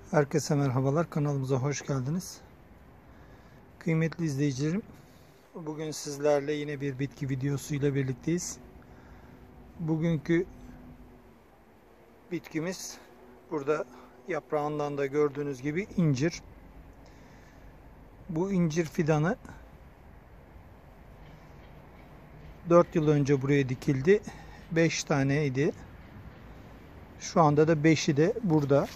Herkese merhabalar. Kanalımıza hoş geldiniz. Kıymetli izleyicilerim, bugün sizlerle yine bir bitki videosu ile birlikteyiz. Bugünkü bitkimiz burada yaprağından da gördüğünüz gibi incir. Bu incir fidanı 4 yıl önce buraya dikildi. 5 taneydi. Şu anda da 5'i de burada.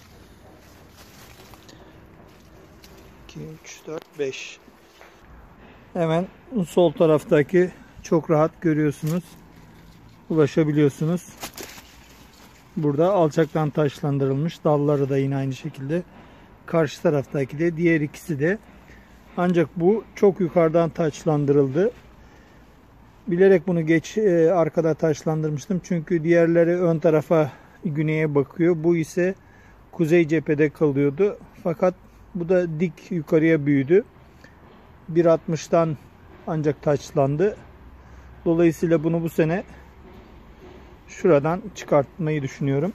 2, 3, 4, 5. Hemen sol taraftaki çok rahat görüyorsunuz. Ulaşabiliyorsunuz. Burada alçaktan taşlandırılmış. Dalları da yine aynı şekilde. Karşı taraftaki de, diğer ikisi de. Ancak bu çok yukarıdan taşlandırıldı. Bilerek bunu arkada taşlandırmıştım. Çünkü diğerleri ön tarafa, güneye bakıyor. Bu ise kuzey cephede kalıyordu. Fakat bu da dik yukarıya büyüdü. 1.60'dan ancak taçlandı. Dolayısıyla bunu bu sene şuradan çıkartmayı düşünüyorum.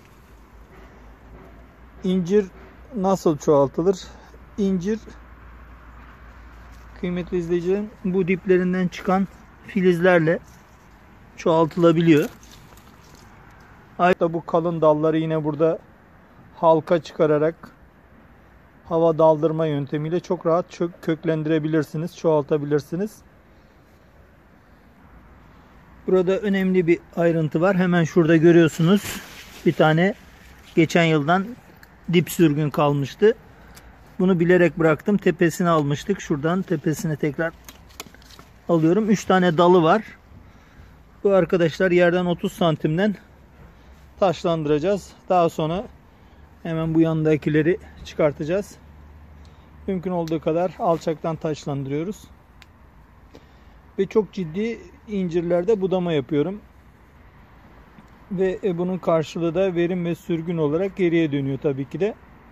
İncir nasıl çoğaltılır? İncir, kıymetli izleyicilerim, bu diplerinden çıkan filizlerle çoğaltılabiliyor. Ayrıca bu kalın dalları yine burada halka çıkararak hava daldırma yöntemiyle çok rahat köklendirebilirsiniz, çoğaltabilirsiniz. Burada önemli bir ayrıntı var. Hemen şurada görüyorsunuz. Bir tane geçen yıldan dip sürgün kalmıştı. Bunu bilerek bıraktım. Tepesini almıştık. Şuradan tepesini tekrar alıyorum. 3 tane dalı var. Bu arkadaşlar yerden 30 santimden taşlandıracağız. Daha sonra hemen bu yandakileri çıkartacağız. Mümkün olduğu kadar alçaktan taşlandırıyoruz. Ve çok ciddi incirlerde budama yapıyorum. Ve bunun karşılığı da verim ve sürgün olarak geriye dönüyor tabii ki de.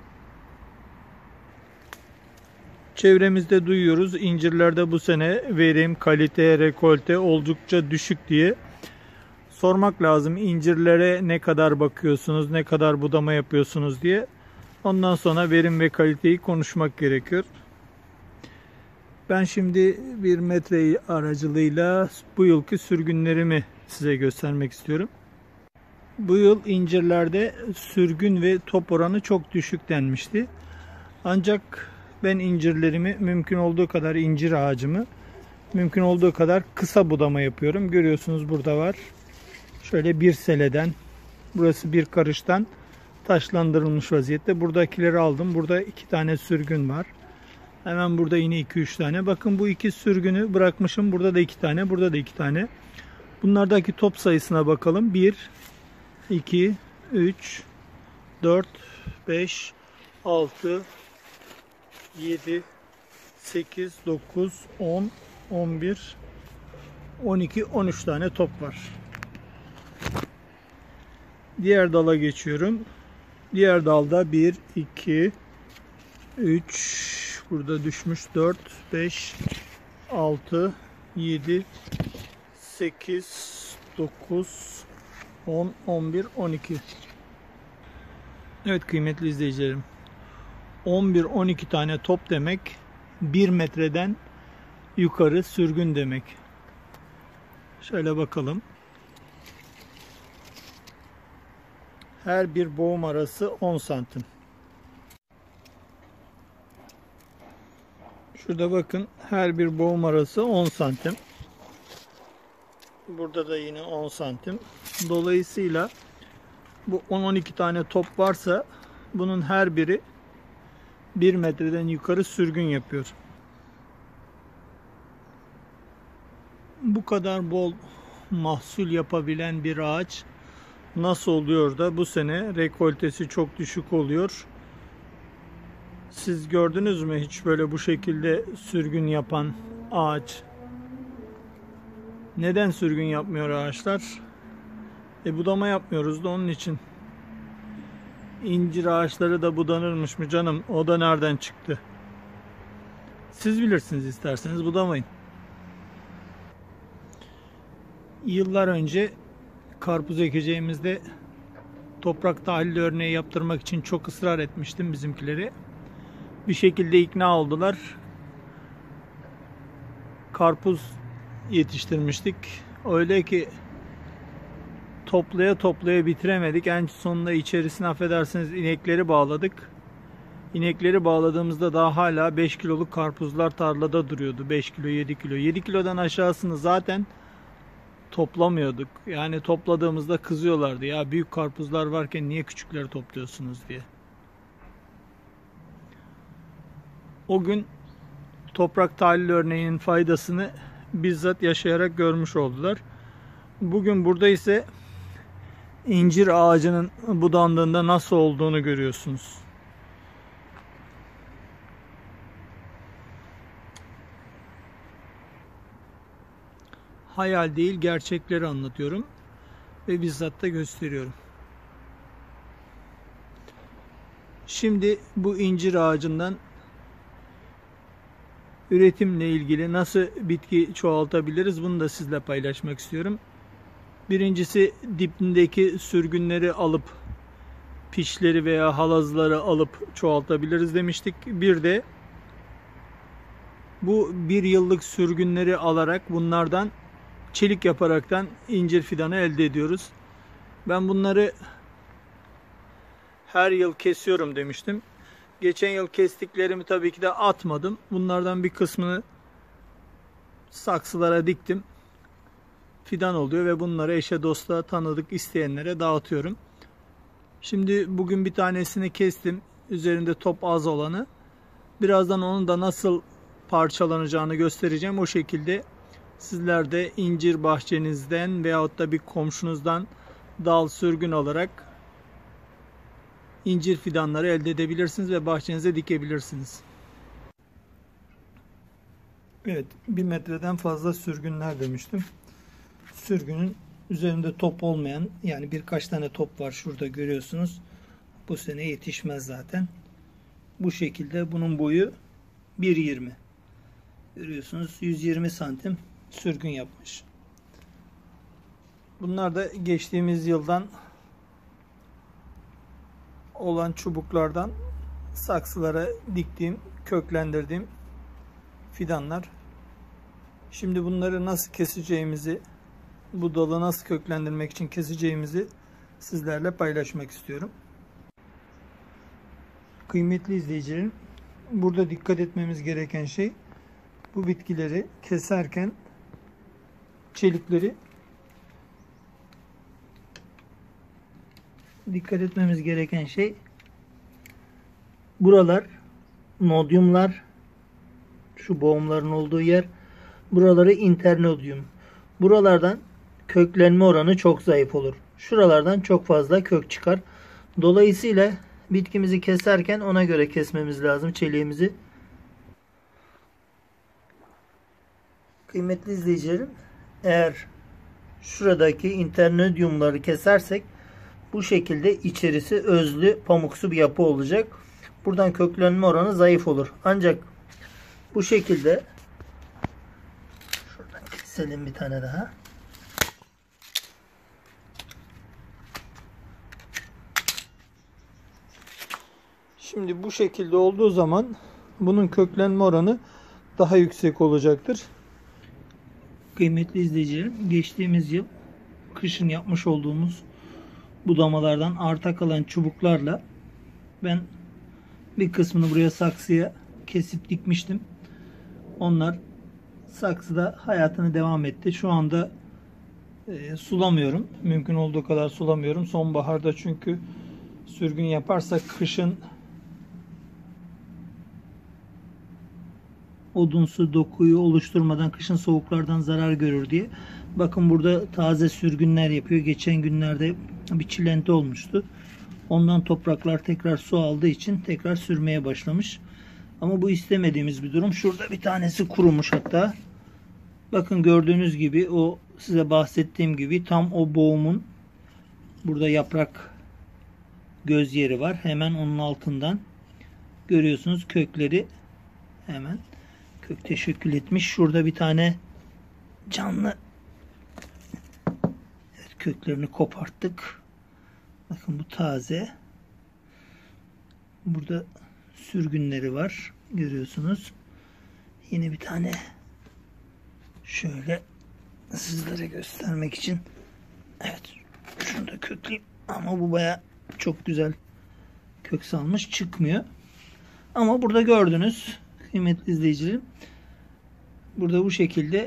Çevremizde duyuyoruz, incirlerde bu sene verim, kalite, rekolte oldukça düşük diye. Sormak lazım, incirlere ne kadar bakıyorsunuz, ne kadar budama yapıyorsunuz diye. Ondan sonra verim ve kaliteyi konuşmak gerekiyor. Ben şimdi bir metre aracılığıyla bu yılki sürgünlerimi size göstermek istiyorum. Bu yıl incirlerde sürgün ve top oranı çok düşük denmişti. Ancak ben incirlerimi mümkün olduğu kadar, incir ağacımı mümkün olduğu kadar kısa budama yapıyorum. Görüyorsunuz burada var. Şöyle bir seleden, burası bir karıştan taşlandırılmış vaziyette. Buradakileri aldım. Burada 2 tane sürgün var. Hemen burada yine 2-3 tane. Bakın bu 2 sürgünü bırakmışım. Burada da 2 tane, burada da 2 tane. Bunlardaki top sayısına bakalım. 1, 2, 3, 4, 5, 6, 7, 8, 9, 10, 11, 12, 13 tane top var. Diğer dala geçiyorum. Diğer dalda 1, 2, 3, burada düşmüş 4, 5, 6, 7, 8, 9, 10, 11, 12. Evet kıymetli izleyicilerim. 11-12 tane top demek 1 metreden yukarı sürgün demek. Şöyle bakalım. Her bir boğum arası 10 santim. Şurada bakın, her bir boğum arası 10 santim. Burada da yine 10 santim. Dolayısıyla bu 10-12 tane top varsa bunun her biri 1 metreden yukarı sürgün yapıyor. Bu kadar bol mahsul yapabilen bir ağaç nasıl oluyor da bu sene rekoltesi çok düşük oluyor? Siz gördünüz mü hiç böyle bu şekilde sürgün yapan ağaç? Neden sürgün yapmıyor ağaçlar? Budama yapmıyoruz da onun için. İncir ağaçları da budanırmış mı canım? O da nereden çıktı? Siz bilirsiniz, isterseniz budamayın. Yıllar önce karpuz ekeceğimizde toprak tahlili örneği yaptırmak için çok ısrar etmiştim bizimkileri. Bir şekilde ikna oldular. Karpuz yetiştirmiştik. Öyle ki toplaya toplaya bitiremedik. En sonunda içerisine affedersiniz inekleri bağladık. İnekleri bağladığımızda daha hala 5 kiloluk karpuzlar tarlada duruyordu. 5 kilo, 7 kilo. 7 kilodan aşağısını zaten toplamıyorduk. Yani topladığımızda kızıyorlardı. Ya büyük karpuzlar varken niye küçükleri topluyorsunuz diye. O gün toprak tahlil örneğinin faydasını bizzat yaşayarak görmüş oldular. Bugün burada ise incir ağacının budandığında nasıl olduğunu görüyorsunuz. Hayal değil, gerçekleri anlatıyorum ve bizzat da gösteriyorum. Şimdi bu incir ağacından üretimle ilgili nasıl bitki çoğaltabiliriz bunu da sizle paylaşmak istiyorum. Birincisi dibindeki sürgünleri alıp pişleri veya halazları alıp çoğaltabiliriz demiştik. Bir de bu bir yıllık sürgünleri alarak bunlardan çelik yaparaktan incir fidanı elde ediyoruz. Ben bunları her yıl kesiyorum demiştim. Geçen yıl kestiklerimi tabii ki de atmadım. Bunlardan bir kısmını saksılara diktim. Fidan oluyor ve bunları eşe dosta tanıdık isteyenlere dağıtıyorum. Şimdi bugün bir tanesini kestim. Üzerinde top az olanı. Birazdan onun da nasıl parçalanacağını göstereceğim. O şekilde sizler de incir bahçenizden veyahut da bir komşunuzdan dal sürgün alarak incir fidanları elde edebilirsiniz ve bahçenize dikebilirsiniz. Evet, 1 metreden fazla sürgünler demiştim. Sürgünün üzerinde top olmayan, yani birkaç tane top var şurada görüyorsunuz. Bu sene yetişmez zaten. Bu şekilde bunun boyu 1.20. Görüyorsunuz 120 santim sürgün yapmış. Bunlar da geçtiğimiz yıldan olan çubuklardan saksılara diktiğim, köklendirdiğim fidanlar. Şimdi bunları nasıl keseceğimizi, bu dalı nasıl köklendirmek için keseceğimizi sizlerle paylaşmak istiyorum. Kıymetli izleyicilerim, burada dikkat etmemiz gereken şey, bu bitkileri keserken çelikleri dikkat etmemiz gereken şey, buralar nodyumlar, şu boğumların olduğu yer, buraları internodyum. Buralardan köklenme oranı çok zayıf olur. Şuralardan çok fazla kök çıkar. Dolayısıyla bitkimizi keserken ona göre kesmemiz lazım çeliğimizi. Kıymetli izleyicilerim, eğer şuradaki internodyumları kesersek bu şekilde içerisi özlü, pamuksu bir yapı olacak. Buradan köklenme oranı zayıf olur. Ancak bu şekilde şuradan keselim bir tane daha. Şimdi bu şekilde olduğu zaman bunun köklenme oranı daha yüksek olacaktır. Kıymetli izleyicilerim, geçtiğimiz yıl kışın yapmış olduğumuz budamalardan arta kalan çubuklarla ben bir kısmını buraya saksıya kesip dikmiştim. Onlar saksıda hayatını devam etti. Şu anda sulamıyorum. Mümkün olduğu kadar sulamıyorum. Sonbaharda çünkü sürgün yaparsak kışın odunsu dokuyu oluşturmadan kışın soğuklardan zarar görür diye. Bakın burada taze sürgünler yapıyor. Geçen günlerde bir çilenti olmuştu. Ondan topraklar tekrar su aldığı için tekrar sürmeye başlamış. Ama bu istemediğimiz bir durum. Şurada bir tanesi kurumuş hatta. Bakın gördüğünüz gibi o size bahsettiğim gibi tam o boğumun burada yaprak göz yeri var. Hemen onun altından görüyorsunuz kökleri hemen kök teşekkül etmiş. Şurada bir tane canlı, evet, köklerini koparttık. Bakın bu taze. Burada sürgünleri var. Görüyorsunuz. Yine bir tane şöyle sizlere göstermek için. Evet. Şunu da kökleyeyim. Ama bu baya çok güzel kök salmış. Çıkmıyor. Ama burada gördünüz kıymetli izleyicilerim. Burada bu şekilde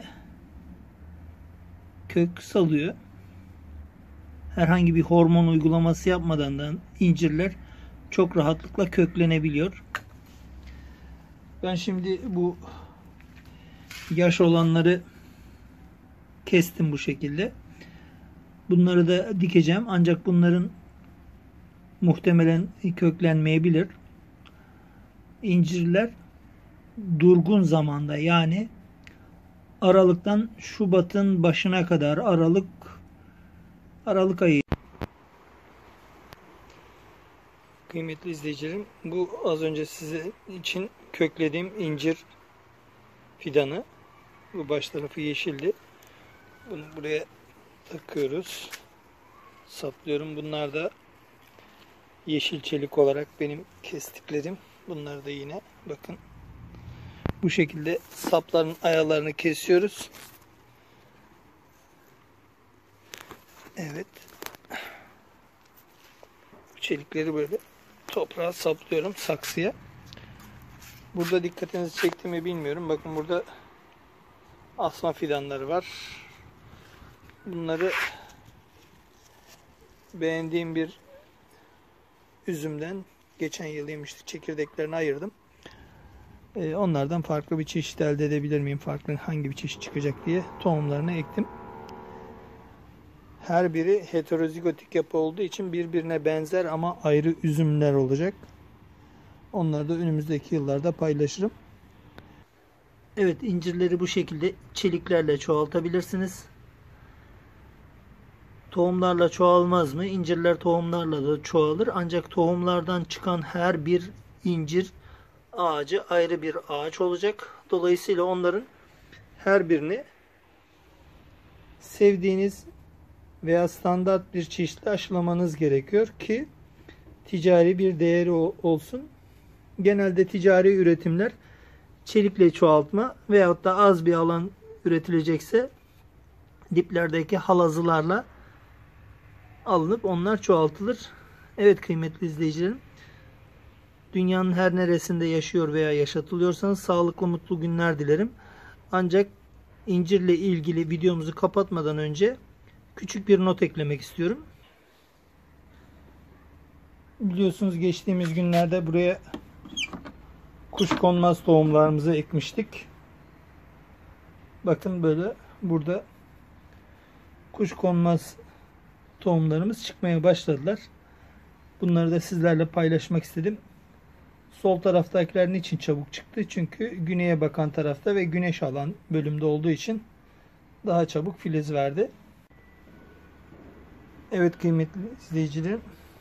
kök salıyor. Herhangi bir hormon uygulaması yapmadan da incirler çok rahatlıkla köklenebiliyor. Ben şimdi bu yaş olanları kestim bu şekilde. Bunları da dikeceğim. Ancak bunların muhtemelen köklenmeyebilir. İncirler durgun zamanda, yani Aralık'tan Şubat'ın başına kadar, Aralık ayı. Kıymetli izleyicilerim, bu az önce size için köklediğim incir fidanı. Bu baş tarafı yeşildi. Bunu buraya takıyoruz. Saplıyorum. Bunlar da yeşil çelik olarak benim kestiklerim. Bunlar da yine bakın. Bu şekilde sapların ayalarını kesiyoruz. Evet. Bu çelikleri böyle toprağa saplıyorum, saksıya. Burada dikkatinizi çekti mi bilmiyorum. Bakın burada asma fidanları var. Bunları beğendiğim bir üzümden geçen yıl yemiştik. Çekirdeklerini ayırdım. Onlardan farklı bir çeşit elde edebilir miyim? Farklı hangi bir çeşit çıkacak diye tohumlarını ektim. Her biri heterozigotik yapı olduğu için birbirine benzer ama ayrı üzümler olacak. Onları da önümüzdeki yıllarda paylaşırım. Evet, incirleri bu şekilde çeliklerle çoğaltabilirsiniz. Tohumlarla çoğalmaz mı? İncirler tohumlarla da çoğalır. Ancak tohumlardan çıkan her bir incir ağacı ayrı bir ağaç olacak. Dolayısıyla onların her birini sevdiğiniz veya standart bir çeşitle aşılamanız gerekiyor ki ticari bir değeri olsun. Genelde ticari üretimler çelikle çoğaltma veyahut da az bir alan üretilecekse diplerdeki halazılarla alınıp onlar çoğaltılır. Evet kıymetli izleyicilerim, dünyanın her neresinde yaşıyor veya yaşatılıyorsanız sağlıklı mutlu günler dilerim. Ancak incirle ilgili videomuzu kapatmadan önce küçük bir not eklemek istiyorum. Biliyorsunuz geçtiğimiz günlerde buraya kuşkonmaz tohumlarımızı ekmiştik. Bakın böyle burada kuşkonmaz tohumlarımız çıkmaya başladılar. Bunları da sizlerle paylaşmak istedim. Sol taraftakiler niçin çabuk çıktı? Çünkü güneye bakan tarafta ve güneş alan bölümde olduğu için daha çabuk filiz verdi. Evet kıymetli izleyicilerim,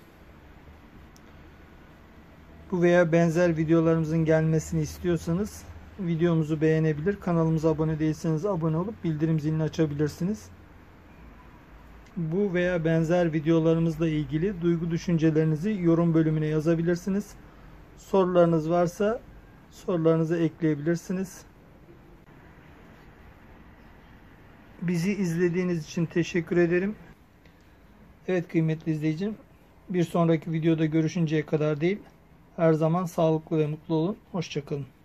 bu veya benzer videolarımızın gelmesini istiyorsanız videomuzu beğenebilir, kanalımıza abone değilseniz abone olup bildirim zilini açabilirsiniz. Bu veya benzer videolarımızla ilgili duygu düşüncelerinizi yorum bölümüne yazabilirsiniz. Sorularınız varsa sorularınızı ekleyebilirsiniz. Bizi izlediğiniz için teşekkür ederim. Evet kıymetli izleyicim, bir sonraki videoda görüşünceye kadar değil, her zaman sağlıklı ve mutlu olun. Hoşça kalın.